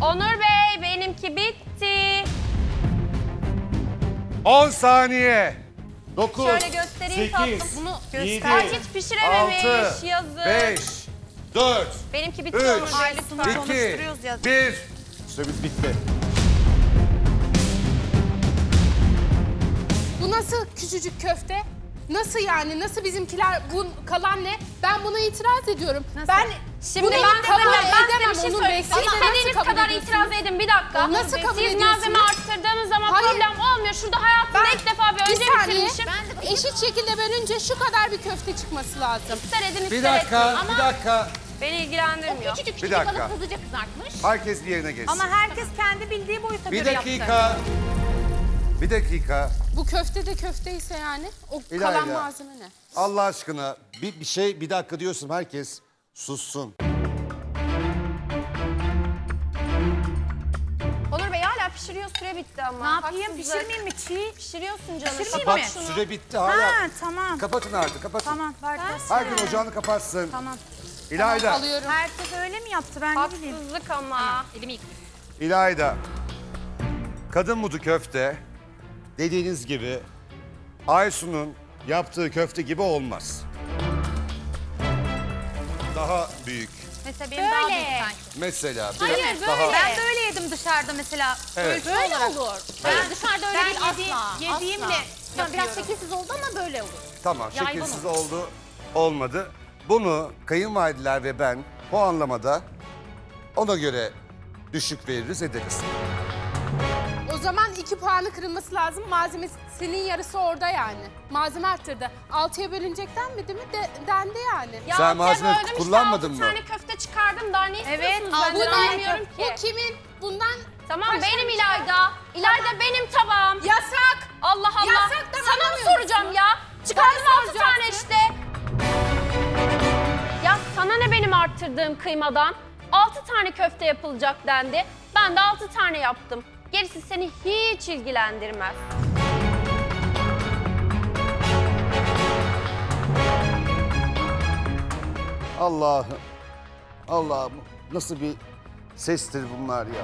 Onur Bey, benimki bitti. 10 saniye. 9, Şöyle göstereyim tatlım. 8, Bunu 7, hiç pişirememiş. 6, Yazık. 5, 4, Benimki bitti 3, Onur Bey. 2, 1. Süremiz bitti. Bu nasıl küçücük köfte? Nasıl yani? Nasıl bizimkiler bu kalan ne? Ben buna itiraz ediyorum. Nasıl? Ben Şimdi bunu ben kabul size edemem bir şey Onur söyleyeyim. Bey. Siz Siz de nasıl istediğiniz kabul kadar ediyorsunuz? itiraz edin. Bir dakika. Nasıl kabul Siz ediyorsunuz? malzeme arttırdığınız zaman Hayır. problem olmuyor. Şurada hayatımda ilk defa bir önce bitirmişim. Eşit şekilde bölünce şu kadar bir köfte çıkması lazım. İster edin ister Bir dakika, etmeyin. bir dakika. Beni ilgilendirmiyor. Küçücük Bir dakika. kalıp hızlıca kızartmış. Herkes bir yerine geçsin. Ama herkes kendi bildiği boyuta Bir göre yaptı. dakika. Bir dakika. Bu köfte de köfteyse yani o İlayda. kalan malzeme ne? Allah aşkına bir dakika diyorsun, herkes sussun. Onur Bey hala pişiriyor, süre bitti ama. Ne yapayım? Haksızlık. Pişirmeyeyim mi? Çiğ. Pişiriyorsun canım. Pişirmeyeyim Bak mi? süre bitti hala. Ha tamam. Kapatın artık, kapatın. Tamam ver. Herkes ocağını kapatsın. Tamam. İlayda, Alıyorum. Herkes öyle mi yaptı ben ne bileyim. Haksızlık ama. Elimi yıkayayım. İlayda. Kadın budu köfte dediğiniz gibi Aysun'un yaptığı köfte gibi olmaz. Daha büyük. Mesela benim daha büyük sanki. Mesela Hayır biraz böyle. daha... Ben böyle yedim dışarıda mesela. Evet. Böyle olur. Ben dışarıda öyle değil asla. Yediğimle Asla. Biraz şekilsiz oldu ama böyle olur. Tamam, Yayvan şekilsiz oldu, olmadı. Bunu kayınvalideler ve ben puanlamada ona göre düşük veririz, ederiz. O zaman 2 puanı kırılması lazım. Malzemesinin yarısı orada yani. Malzeme arttırdı. 6'ya bölünecekten mi değil mi? Dendi yani. Ya Sen altıya malzeme böldüm işte, kullanmadın 6 mı? tane köfte çıkardım. Daha ne istiyorsunuz Bu benden anlamıyorum ki. Bu kimin? Bundan Tamam kaç benim tane İlayda. İlayda benim tabağım. Yasak. Allah Allah. Yasak da Sana mı anlamıyor soracağım musun? ya? Çıkardım Bana 6 tane soracaksın. işte. Ya sana ne benim arttırdığım kıymadan? 6 tane köfte yapılacak dendi. Ben de 6 tane yaptım. Gerisi seni hiç ilgilendirmez. Allah'ım, Allah'ım nasıl bir sestir bunlar ya.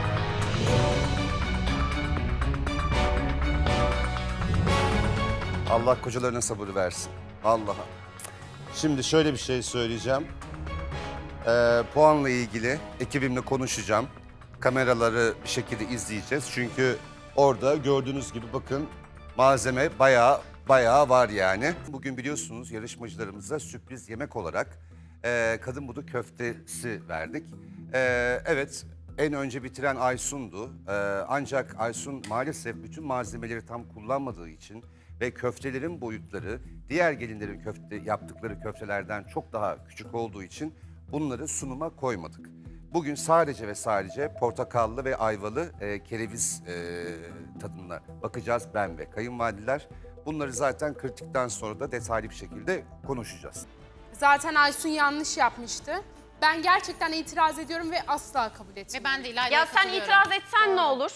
Allah kocalarına sabır versin. Allah'a. Şimdi şöyle bir şey söyleyeceğim. Puanla ilgili ekibimle konuşacağım. Kameraları bir şekilde izleyeceğiz. Çünkü orada gördüğünüz gibi bakın malzeme bayağı var yani. Bugün biliyorsunuz yarışmacılarımıza sürpriz yemek olarak kadın budu köftesi verdik. Evet, en önce bitiren Aysun'du. Ancak Aysun maalesef bütün malzemeleri tam kullanmadığı için ve köftelerin boyutları diğer gelinlerin yaptıkları köftelerden çok daha küçük olduğu için bunları sunuma koymadık. Bugün sadece ve sadece portakallı ve ayvalı kereviz tadına bakacağız ben ve kayınvalideler. Bunları zaten kırdıktan sonra da detaylı bir şekilde konuşacağız. Zaten Aysun yanlış yapmıştı. Ben gerçekten itiraz ediyorum ve asla kabul etmiyorum. Ve ben de İlayda'ya Ya sen itiraz etsen ne olur?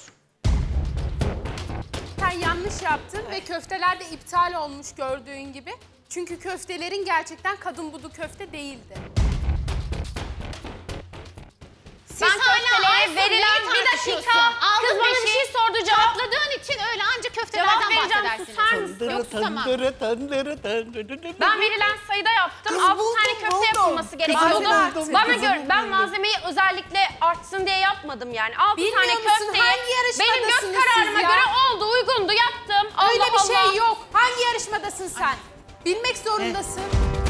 Sen yanlış yaptın ve köfteler de iptal olmuş gördüğün gibi. Çünkü köftelerin gerçekten kadın budu köfte değildi. Ben köftelere verilen bir dakika. Kız bana bir şey sordu Cevapladığın için öyle ancak köftelerden Cevap vereceğim, bahsedersiniz. susar mısın? Yok susamam. Ben verilen sayıda yaptım. 6 tane köfte yapılması gerekiyordu. Ben malzemeyi özellikle artsın diye yapmadım yani. 6 Bilmiyor tane musun? köfteyi Hangi benim göz yarışmadasınız kararıma siz ya? göre oldu, uygundu, yaptım. Öyle Allah bir Allah. şey yok. Hangi yarışmadasın sen? Bilmek zorundasın.